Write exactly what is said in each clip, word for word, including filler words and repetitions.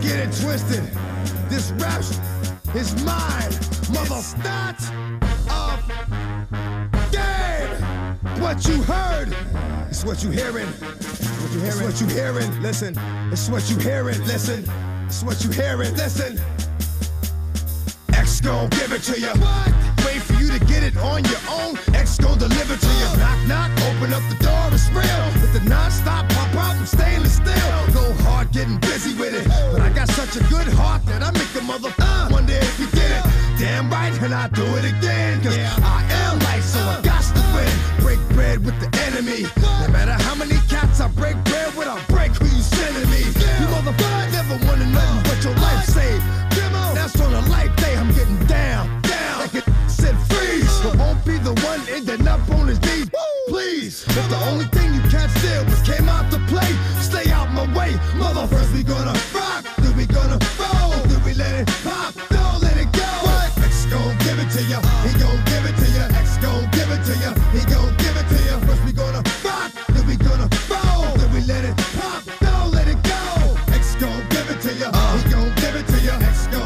get it twisted. This rap is mine, mother. Not of game. What you heard, it's what you hearing. What you hearing? It's what you hearing. Listen, it's what you hearing. Listen, it's what you hearing. Listen. X gon' give it to you. What? Wait for you to get it on your own. X gon' deliver to you. Knock, knock, open up the door, it's real. With the non-stop pop out and stainless steel. Go hard getting busy with it. But I got such a good heart that I make a mother uh, wonder if you did it. Damn right, and I do it again. Cause yeah. I am light, so I got to win. Break bread with the enemy. No matter how many cats I break bread with, I'll break who you sending me. You motherfucker never wanted nothing but your life saved. That's on a life day, I'm getting down, down. Like it said freeze, but won't be the one ending up on his knees. Please, if the only thing you can't steal was came out to play, stay out my way, mother. First we gonna rock, then we gonna roll, then we let it pop, don't let it go. What? X gon' give it to ya, he gon' give it to ya. X gon' give it to ya, he gon' give it to ya. First we gonna rock, then we gonna roll, then we let it pop, don't let it go. X gon' give it to ya, he gon' give it to ya. X gon'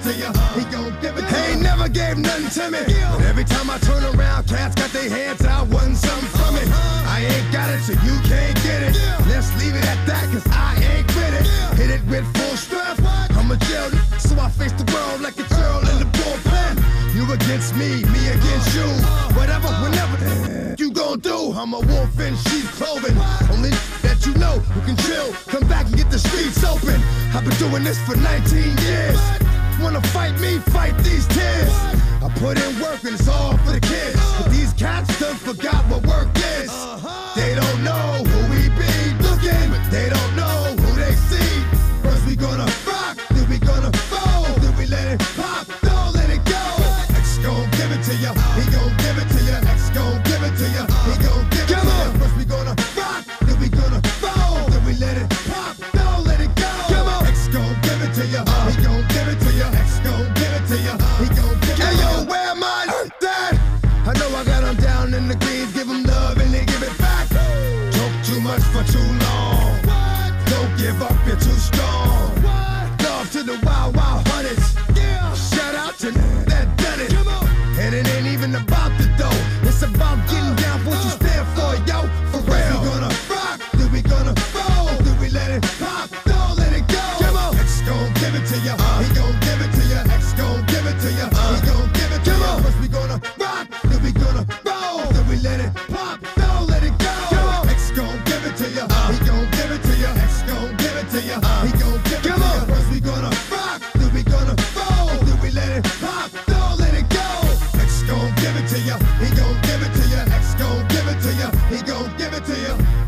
He gon' give it. He ain't never gave nothing to me. But every time I turn around, cats got their hands out, wanting something from it. I ain't got it, so you can't get it. Let's leave it at that, cause I ain't with it. Hit it with full strength. I'm a jail, so I face the world like a girl in the bullpen. You against me, me against you. Whatever, whenever you gon' do. I'm a wolf in sheep's clothing. Only that you know who can chill. Come back and get the streets open. I've been doing this for nineteen years. Wanna fight me, fight these tears. I put in work and it's all for the kids. But these cats done forgot what work is. They don't know who we be looking, but they don't know who they see. First we gonna rock, then we gonna roll, then we let it pop, don't let it go. X gon' give it to ya, he gon' give it to ya. X gon' give it to ya, he gon' give it to ya. First we gonna rock, then we gonna roll, then we let it pop, don't let it go. X gon' give it to ya, he gon' give it to ya. X gon' give it to ya, he gon' give it to ya. Hey yo, where am I? Dad, I know I got them down in the greens, give them love and they give it back. Talk too much for too long. Don't give up, you're too strong. Love to the wild, wild hunters. Shout out to that done it. And it ain't even about the dough. It's about getting down for what you stand for, yo. For real. We gonna rock, then we gonna roll, then we let it pop, don't let it go. X gon' give it to ya, he gon' give it to ya. X gon' give it to ya, he gon' give it to ya. First we gonna rock, then we gonna roll, then we let it pop, don't let it go. X gon' give it to ya, he gon' give it to ya. X gon' give it to ya, he gon' give it to ya. First we gonna rock, then we gonna roll, then we let it pop, don't let it go. X gon' give it to ya, he gon' give it to ya. X gon' give it to ya, he gon' give it to ya.